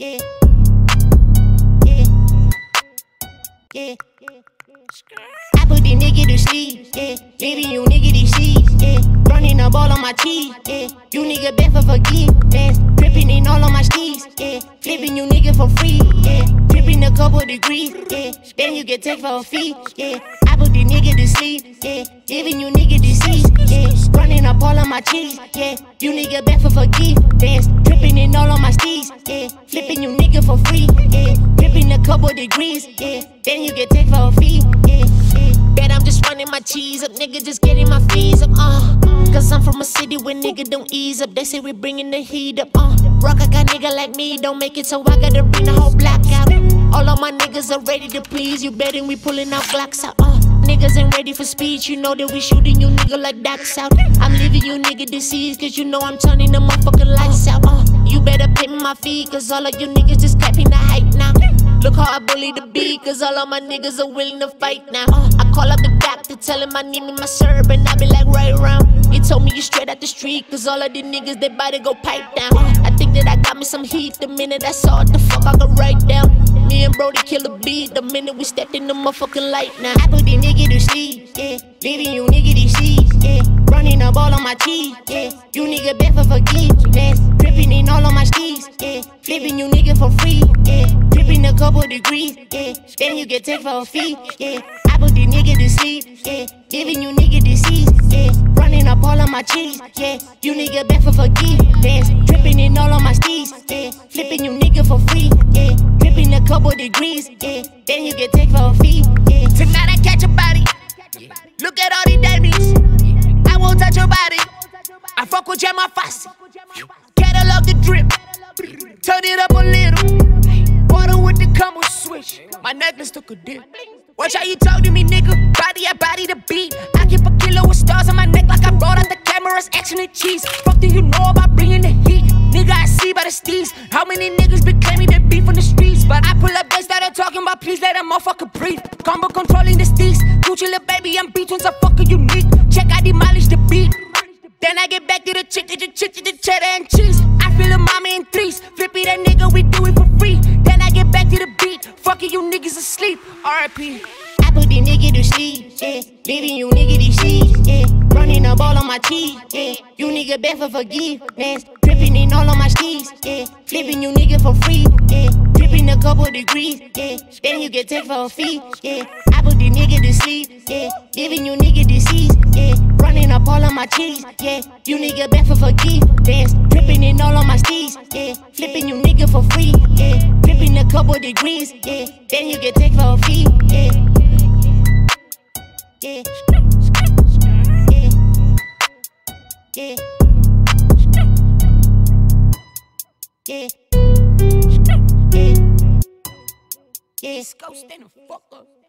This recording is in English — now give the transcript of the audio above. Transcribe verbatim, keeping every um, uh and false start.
yeah, yeah, yeah. I put the nigga to sleep, yeah. Leaving you nigga to sleep, yeah. Running the ball on my cheese, yeah. You nigga beg for forgiveness. Dripping in all on my steez, yeah. Flipping you nigga for free, yeah. Dripping a couple degrees, yeah. Then you get take for a fee, yeah. I put the nigga to sleep, yeah. Giving you nigga disease, yeah. Running up all on my cheese, yeah. You nigga beg for forgiveness. Dripping in all on my steez, yeah. Flipping you nigga for free, yeah. Dripping a couple degrees, yeah. Then you get take for a fee, yeah, yeah. Bet I'm just running my cheese up, nigga, just getting my fees up, uh Cause I'm from a city where nigga don't ease up. They say we bringing the heat up, uh Rock a guy nigga like me, don't make it, so I gotta bring the whole block out. All of my niggas are ready to please, you betting we pulling out Glocks out, uh Niggas ain't ready for speech, you know that we shooting you nigga like ducks out. I'm leaving you nigga deceased, cause you know I'm turning the motherfucking lights out, uh You better pay me my fee, cause all of you niggas just clapping the hype now. Look how I bully the beat, cause all of my niggas are willing to fight now. uh, I call up the doctor, tell him I need me my syrup, and I be like right around. You told me you straight out the street, cause all of the niggas, they bout to go pipe down. uh, I think that I got me some heat, the minute I saw it, the fuck I could write down. Me and Brody kill a beat, the minute we stepped in the motherfucking light now. I put the nigga to sleep, yeah. Leaving you nigga deceased, yeah. Running the ball on my cheese, yeah. You nigga beg for forgiveness. Dripping in all on my steez, yeah. Flipping you nigga for free, yeah. Dripping a couple degrees, yeah. Then you get take for a fee, yeah. I put the nigga to sleep, yeah. Giving you nigga disease, yeah. Running up all on my cheese, yeah. You nigga beg for forgiveness. Dripping in all on my steez, yeah. Flipping you nigga for free, yeah. Dripping a couple degrees, yeah. Then you get take for a fee, yeah. Tonight I catch a body, look at all these diamonds. I won't touch your body, I fuck with Gemma Fossey. Catalog the drip, turn it up a little. Water with the combo switch, my necklace took a dip. Watch how you talk to me, nigga. Body, I body the beat. I keep a kilo with stars on my neck like I brought out the cameras, action and cheese. Fuck do you know about bringing the heat? Nigga, I see by the steez. How many niggas been claiming they beef on the streets? But I pull up, they started talking about please let a motherfucker breathe. Combo controlling the steez. Gucci little baby, I'm beat twins, I fucking unique. Check, I demolish the beat. Then I get back to the chick, to the chick, to the cheddar and cheese. I feel a mama in threes. Flippy that nigga, we do it for free. Then I get back to the beat. Fucking you niggas asleep. R I P I put the nigga to sleep, yeah. Leaving you nigga deceased, yeah. Running the ball on my cheese, yeah. You nigga beg for forgiveness. Dripping in all on my steez, yeah. Flipping you nigga for free, yeah. Dripping a couple degrees, yeah. Then you get take for a fee, yeah. I put the nigga to sleep, yeah. Giving you nigga disease, yeah. Running up all on my cheese, yeah. You nigga beg for forgiveness. Dripping in all on my steez, yeah. Flipping you nigga for free, yeah. Dripping a couple degrees, yeah. Then you get take for a fee, yeah. Yeah, yeah, yeah, yeah, yeah, yeah. Go stand the fuck up.